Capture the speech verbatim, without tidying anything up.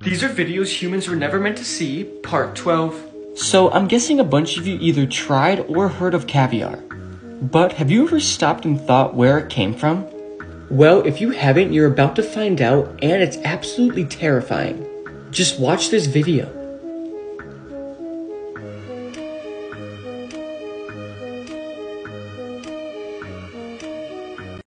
These are videos humans were never meant to see, part twelve. So I'm guessing a bunch of you either tried or heard of caviar. But have you ever stopped and thought where it came from? Well, if you haven't, you're about to find out, and it's absolutely terrifying. Just watch this video.